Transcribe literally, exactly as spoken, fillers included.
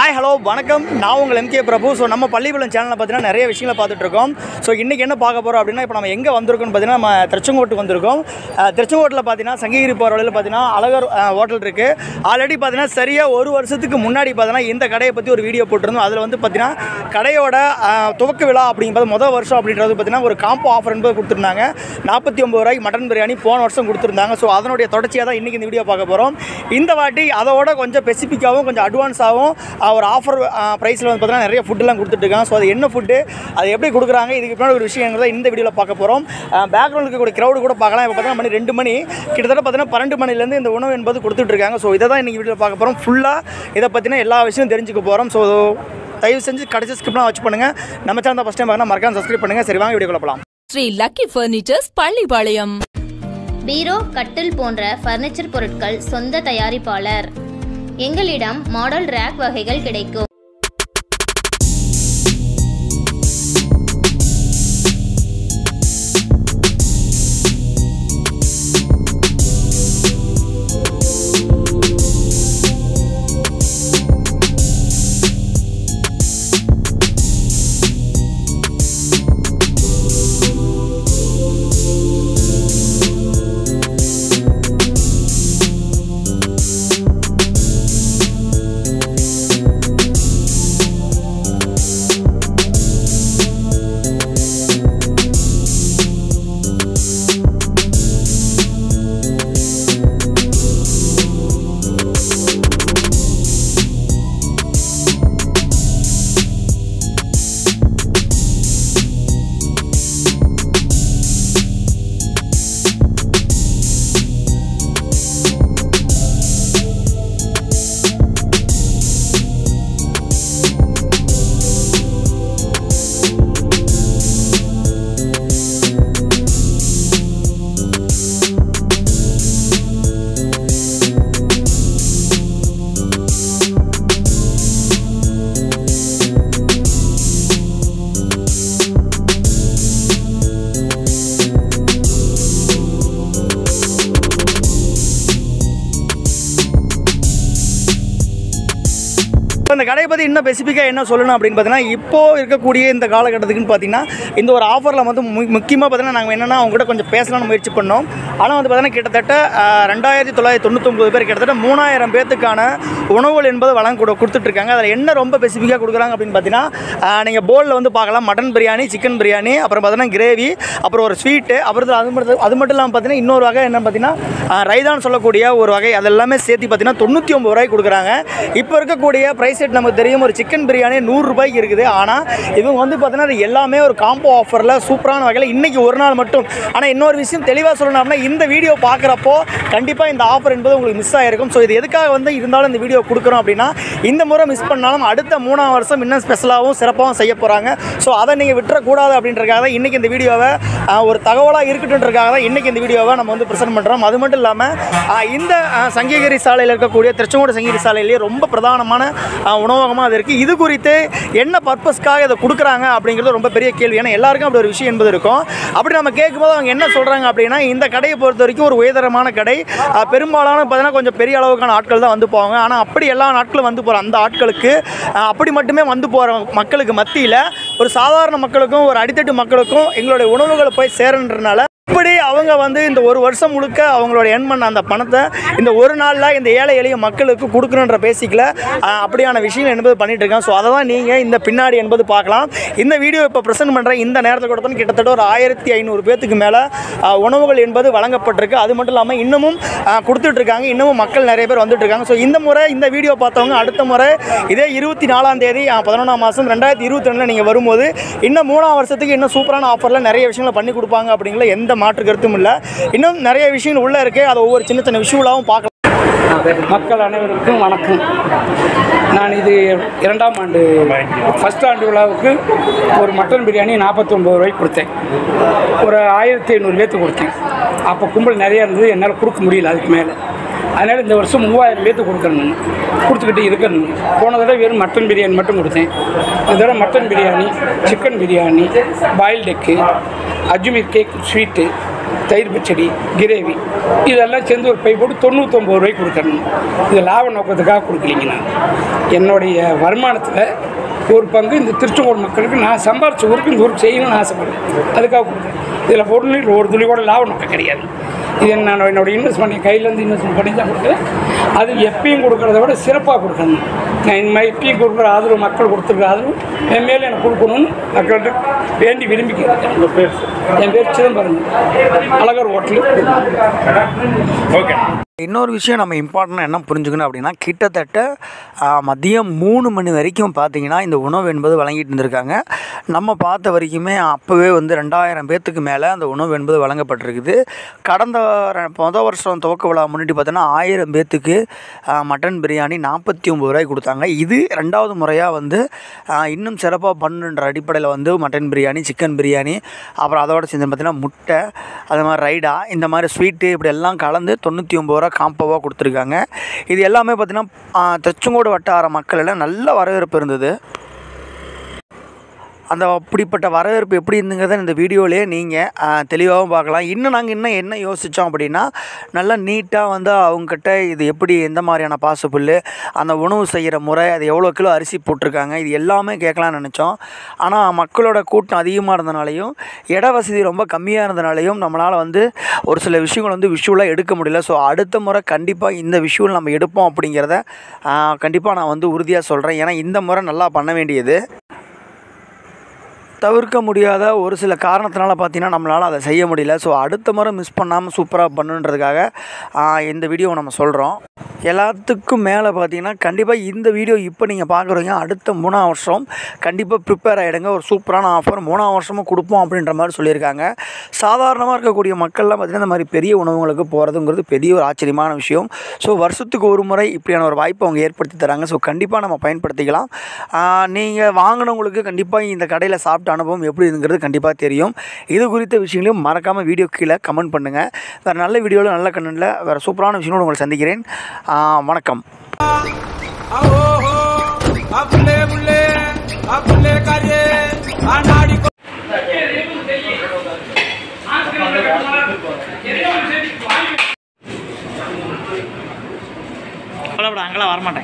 Hi hello வணக்கம், நான் உங்கள் எம்கே பிரபு. ஸோ நம்ம பள்ளிப்பாளையம் சேனலில் பார்த்தீங்கன்னா நிறைய விஷயங்களை பார்த்துட்டு இருக்கோம். ஸோ இன்றைக்கி என்ன பார்க்க போகிறோம் அப்படின்னா, இப்போ நம்ம எங்கே வந்திருக்கோம்னு பார்த்தீங்கன்னா நம்ம திருச்செங்கோட்டுக்கு வந்திருக்கோம். திருச்செங்கோட்டில் பார்த்தீங்கன்னா சங்ககிரி போகிற வழியில் பார்த்தீங்கன்னா அலகர் ஹோட்டல் இருக்குது. ஆல்ரெடி பார்த்தீங்கன்னா சரியாக ஒரு வருஷத்துக்கு முன்னாடி பார்த்தீங்கன்னா இந்த கடையை பற்றி ஒரு வீடியோ போட்டிருந்தோம். அதில் வந்து பார்த்தீங்கன்னா கடையோட துவக்க விழா அப்படிங்கிறது முதல் வருஷம் அப்படின்றது பார்த்தீங்கன்னா ஒரு காம்போ ஆஃபர் என்பது கொடுத்துருந்தாங்க. நாற்பத்தி ஒம்பது ரூபாய்க்கு மட்டன் பிரியாணி போன வருஷம் கொடுத்துருந்தாங்க. ஸோ அதனுடைய தொடர்ச்சியாக தான் இன்றைக்கி இந்த வீடியோ பார்க்க போகிறோம். இந்த வாட்டி அதோட கொஞ்சம் ஸ்பெசிஃபிக்காகவும் கொஞ்சம் அட்வான்ஸாகவும் ஒரு ஆஃபர் ப்ரைஸில் வந்து பார்த்தீங்கன்னா நிறைய ஃபுட்டெல்லாம் கொடுத்துட்ருக்காங்க. ஸோ அது என்ன ஃபுட்டு, அது எப்படி கொடுக்குறாங்க, இதுக்கு பின்னாடி ஒரு விஷயங்கிறத இந்த வீடியோவில் பார்க்க போகிறோம். பேக்ரவுண்டில் இருக்கக்கூடிய க்ரௌடு கூட பார்க்கலாம். இப்போ பார்த்தீங்கன்னா மணி ரெண்டு மணி கிட்டத்தட்ட பார்த்தீங்கன்னா பன்னெண்டு மணிலேருந்து இந்த உணவு என்பது கொடுத்துட்ருக்காங்க. ஸோ இதை தான் இன்றைக்கி வீடியோவில் பார்க்க போகிறோம். ஃபுல்லாக இதை பற்றின எல்லா விஷயம் தெரிஞ்சுக்க போகிறோம். ஸோ தயவு செஞ்சு கடைசி ஸ்கிப்லாம் வச்சு பண்ணுங்கள். நம்ம சேனல் ஃபஸ்ட் டைம் பார்க்கணும், மறக்காம சப்ஸ்கிரைப் பண்ணுங்கள். சரி வாங்க வீடியோக்குள்ள போகலாம். Sri lucky furnitures Pallipalayam. Bureau, கட்டில் போன்ற ஃபர்னிச்சர் பொருட்கள் சொந்த தயாரிப்பாளர். எங்களிடம் மாடல் ரேக் வகைகள் கிடைக்கும். இந்த கடையை பற்றி இன்னும் ஸ்பெசிஃபிக்காக என்ன சொல்லணும் அப்படின்னு பார்த்தீங்கன்னா, இப்போது இருக்கக்கூடிய இந்த காலகட்டத்துக்குன்னு பார்த்தீங்கன்னா இந்த ஒரு ஆஃபரில் வந்து முக்கியமாக பார்த்தீங்கன்னா நாங்கள் என்னென்னா அவங்க கூட கொஞ்சம் பேசலாம்னு முயற்சி பண்ணோம். ஆனால் வந்து பார்த்தீங்கன்னா கிட்டத்தட்ட ரெண்டாயிரத்தி தொள்ளாயிரத்தி தொண்ணூத்தொம்பது பேர் கிட்டத்தட்ட மூணாயிரம் பேர்த்துக்கான உணவுகள் என்பது வழங்க கொடு கொடுத்துட்ருக்காங்க. அதில் என்ன ரொம்ப ஸ்பெசிஃபிக்காக கொடுக்குறாங்க அப்படின்னு பார்த்தீங்கன்னா, நீங்கள் போர்டில் வந்து பார்க்கலாம் மட்டன் பிரியாணி, சிக்கன் பிரியாணி, அப்புறம் பார்த்தீங்கன்னா கிரேவி, அப்புறம் ஒரு ஸ்வீட்டு, அப்புறம் அது மட்டும் அது மட்டும் இல்லாமல் பார்த்தீங்கன்னா இன்னொரு வகை என்னென்னு பார்த்தீங்கன்னா ரைதான் சொல்லக்கூடிய ஒரு வகை. அதெல்லாமே சேர்த்து பார்த்தீங்கன்னா தொண்ணூற்றி ஒம்பது ரூபாய்க்கு கொடுக்குறாங்க. இப்போ இருக்கக்கூடிய ப்ரைஸ் நமக்கு தெரியும், ஒரு சிக்கன் பிரியாணி நூறு ரூபாய்க்கு இருக்குது. ஆனால் இவங்க வந்து பார்த்தீங்கன்னா அது எல்லாமே ஒரு காம்போ ஆஃபரில் சூப்பரான வகையில் இன்றைக்கி ஒரு நாள் மட்டும். ஆனால் இன்னொரு விஷயம் தெளிவாக சொல்லணும் அப்படின்னா, இந்த வீடியோ பார்க்குறப்போ கண்டிப்பாக இந்த ஆஃபர் என்பது உங்களுக்கு மிஸ் ஆகிருக்கும். ஸோ இது எதுக்காக வந்து இருந்தாலும் இந்த வீடியோ கொடுக்குறோம் அப்படின்னா, இந்த முறை மிஸ் பண்ணாலும் அடுத்த மூணாம் வருஷம் இன்னும் ஸ்பெஷலாகவும் சிறப்பாகவும் செய்ய போகிறாங்க. ஸோ அதை நீங்கள் விட்டுறக்கூடாது அப்படின்றக்காக தான் இன்றைக்கி இந்த வீடியோவை ஒரு தகவலாக இருக்கட்டுன்றக்காக தான் இன்றைக்கி இந்த வீடியோவை நம்ம வந்து ப்ரெசென்ட் பண்ணுறோம். அது மட்டும் இல்லாமல் இந்த சங்ககிரி சாலையில் இருக்கக்கூடிய திருச்செங்கோடு சங்ககிரி சாலையிலேயே ரொம்ப பிரதானமான உணவகமாக அது இருக்குது. இது குறித்து என்ன பர்பஸ்க்காக இதை கொடுக்குறாங்க அப்படிங்கிறது ரொம்ப பெரிய கேள்வி. ஏன்னா எல்லாருக்கும் அப்படி ஒரு விஷயம் என்பது இருக்கும். அப்படி நம்ம கேட்கும்போது அவங்க என்ன சொல்கிறாங்க அப்படின்னா, இந்த கடையை பொறுத்த வரைக்கும் ஒரு உயர்தரமான கடை. பெரும்பாலான பார்த்தீங்கன்னா கொஞ்சம் பெரிய அளவுக்கான ஆட்கள் தான் வந்து போவாங்க. ஆனால் அப்படி எல்லா நாட்களும் வந்து போகிற அந்த ஆட்களுக்கு அப்படி மட்டுமே வந்து போகிற மக்களுக்கு மத்தியில் ஒரு சாதாரண மக்களுக்கும் ஒரு அடித்தட்டு மக்களுக்கும் எங்களுடைய உணவுகளை போய் சேரன்றனால இப்படி அவங்க வந்து இந்த ஒரு வருஷம் முழுக்க அவங்களோட எர்ன் பண்ண அந்த பணத்தை இந்த ஒரு நாளில் இந்த ஏழை எளிய மக்களுக்கு கொடுக்கணுன்ற பேசிக்கில் அப்படியான விஷயங்கள் என்பது பண்ணிகிட்டு இருக்காங்க. ஸோ அதை தான் நீங்கள் இந்த பின்னாடி என்பது பார்க்கலாம். இந்த வீடியோ இப்போ ப்ரெசென்ட் பண்ணுற இந்த நேரத்தை கூட தான் கிட்டத்தட்ட ஒரு ஆயிரத்தி ஐநூறு பேர்த்துக்கு மேலே உணவுகள் என்பது வழங்கப்பட்டிருக்கு. அது மட்டும் இல்லாமல் இன்னமும் கொடுத்துட்ருக்காங்க. இன்னமும் மக்கள் நிறைய பேர் வந்துட்டுருக்காங்க. ஸோ இந்த முறை இந்த வீடியோ பார்த்தவங்க அடுத்த முறை இதே இருபத்தி நாலாம் தேதி பதினொன்றாம் மாதம் ரெண்டாயிரத்தி இருபத்தி ரெண்டில் நீங்கள் வரும்போது இன்னும் மூணாம் வருஷத்துக்கு இன்னும் சூப்பரான ஆஃபரில் நிறைய விஷயங்களை பண்ணி கொடுப்பாங்க அப்படிங்கிற எந்த மாற்று கருத்தும் இல்லை. இன்னும் நிறைய விஷயங்கள் உள்ளே இருக்குது. அதை ஒவ்வொரு சின்ன சின்ன விஷயங்களாகவும் பார்க்கலாம். மக்கள் அனைவருக்கும் வணக்கம். நான் இது இரண்டாம் ஆண்டு ஃபஸ்ட் ஆண்டு விழாவுக்கு ஒரு மட்டன் பிரியாணி நாற்பத்தி ஒம்பது ரூபாய்க்கு கொடுத்தேன். ஒரு ஆயிரத்தி ஐநூறு பேர்த்து கொடுத்தேன். அப்போ கும்பல் நிறையா இருந்தது, என்னால் கொடுக்க முடியல அதுக்கு மேலே. அதனால் இந்த வருஷம் மூவாயிரம் பேர்த்து கொடுக்கணும் கொடுத்துக்கிட்டு இருக்கணும். போன தடவை வெறும் மட்டன் பிரியாணி மட்டும் கொடுத்தேன். இந்த தடவை mutton biryani, chicken biryani, boiled egg, Ajmer cake, sweet, தயிர் பச்சடி, கிரேவி இதெல்லாம் சேர்ந்து ஒரு பை போட்டு தொண்ணூற்றொம்பது ரூபாய்க்கு கொடுக்கணும். இது லாப நோக்கத்துக்காக கொடுக்கலீங்க. நான் என்னுடைய வருமானத்தில் ஒரு பங்கு இந்த திருச்செங்கோடு மக்களுக்கு நான் சம்பாரிச்ச ஊருக்கு இந்த ஊருக்கு செய்யணும்னு ஆசைப்படுறேன். அதுக்காக கொடுக்குறேன். இதில் பொருள் ஒரு துளி கூட லாப நோக்கம் கிடையாது. இது நான் என்னோடய இன்வெஸ்ட்மெண்ட் என் கையிலேருந்து இன்வெஸ்ட்மெண்ட் பண்ணி தான் கொடுக்குறேன். அது எப்பயும் கொடுக்குறத விட சிறப்பாக கொடுக்கணும். நான் இந்த மாதிரி எப்பயும் கொடுக்குற ஆதரவு, மக்கள் கொடுத்துருக்க ஆதரவு என் மேலே எனக்கு கொடுக்கணும்னு மக்கள்கிட்ட வேண்டி விரும்பிக்கிறேன். உங்கள் பேர்? என் பேர் சிதம்பரம், அழகர் ஹோட்டலு. ஓகே. இன்னொரு விஷயம் நம்ம இம்பார்ட்டன்ட் என்ன புரிஞ்சுக்கணும் அப்படின்னா, கிட்டத்தட்ட மதியம் மூணு மணி வரைக்கும் பார்த்தீங்கன்னா இந்த உணவு என்பது வழங்கிட்டு இருந்திருக்காங்க. நம்ம பார்த்த வரைக்குமே அப்போவே வந்து ரெண்டாயிரம் பேர்த்துக்கு மேலே அந்த உணவு என்பது வழங்கப்பட்டிருக்குது. கடந்த மொதல் வருஷம் துவக்க விழா முன்னிட்டு பார்த்தோன்னா ஆயிரம் பேர்த்துக்கு மட்டன் பிரியாணி நாற்பத்தி ஒம்பது ரூபாய்க்கு கொடுத்தாங்க. இது ரெண்டாவது முறையாக வந்து இன்னும் சிறப்பாக பண்ணுன்ற அடிப்படையில் வந்து மட்டன் பிரியாணி, சிக்கன் பிரியாணி, அப்புறம் அதோட சேர்ந்து பார்த்திங்கன்னா முட்டை, அது மாதிரி ரைடா, இந்த மாதிரி ஸ்வீட்டு இப்படி எல்லாம் கலந்து தொண்ணூற்றி ஒம்பது ரூபா காம்போவாக கொடுத்துருக்காங்க. இது எல்லாமே பார்த்திங்கன்னா திருச்செங்கோடு வட்டார மக்களில் நல்ல வரவேற்பு இருந்தது. அந்த அப்படிப்பட்ட வரவேற்பு எப்படி இருந்துங்கிறத இந்த வீடியோவிலே நீங்கள் தெளிவாகவும் பார்க்கலாம். இன்னும் நாங்கள் இன்னும் என்ன யோசித்தோம் அப்படின்னா, நல்லா நீட்டாக வந்து அவங்கக்கிட்ட இது எப்படி, எந்த மாதிரியான பாசிபிள், அந்த உணவு செய்கிற முறை, அது எவ்வளோ கிலோ அரிசி போட்டிருக்காங்க, இது எல்லாமே கேட்கலான்னு நினச்சோம். ஆனால் மக்களோட கூட்டம் அதிகமாக இருந்தனாலையும் இட வசதி ரொம்ப கம்மியாக இருந்தனாலையும் நம்மளால் வந்து ஒரு சில விஷயங்கள் வந்து விஷுவலாக எடுக்க முடியல. ஸோ அடுத்த முறை கண்டிப்பாக இந்த விஷுவல் நம்ம எடுப்போம் அப்படிங்கிறத கண்டிப்பாக நான் வந்து உறுதியாக சொல்கிறேன். ஏன்னா இந்த முறை நல்லா பண்ண வேண்டியது. தவிர்க்க முடியாத ஒரு சில காரணத்தினால பார்த்திங்கன்னா நம்மளால் அதை செய்ய முடியல. ஸோ அடுத்த முறை மிஸ் பண்ணாமல் சூப்பராக பண்ணுன்றதுக்காக இந்த வீடியோவை நம்ம சொல்கிறோம். எல்லாத்துக்கும் மேலே பார்த்திங்கன்னா கண்டிப்பாக இந்த வீடியோ இப்போ நீங்கள் பார்க்குறீங்க, அடுத்த மூணாம் வருஷம் கண்டிப்பாக ப்ரிப்பேர் ஆகிடுங்க. ஒரு சூப்பரான ஆஃபர் மூணாம் வருஷமும் கொடுப்போம் அப்படின்ற மாதிரி சொல்லியிருக்காங்க. சாதாரணமாக இருக்கக்கூடிய மக்கள்லாம் பார்த்திங்கன்னா இந்த மாதிரி பெரிய உணவுங்களுக்கு போகிறதுங்கிறது பெரிய ஒரு ஆச்சரியமான விஷயம். ஸோ வருஷத்துக்கு ஒரு முறை இப்படியான ஒரு வாய்ப்பை அவங்க ஏற்படுத்தி தராங்க. ஸோ கண்டிப்பாக நம்ம பயன்படுத்திக்கலாம். நீங்கள் வாங்கினவங்களுக்கு கண்டிப்பாக இந்த கடையில் சாப்பிட்ட அனுபவம் எப்படி இருங்கிறது கண்டிப்பாக தெரியும். இது குறித்த விஷயங்களையும் மறக்காமல் வீடியோ கீழே கமெண்ட் பண்ணுங்கள். வேறு நல்ல வீடியோவில் நல்ல கண்டென்ட்டில் வேறு சூப்பரான விஷயங்களோடு உங்களை சந்திக்கிறேன். வணக்கம். அங்கெல்லாம் வரமாட்டேன்.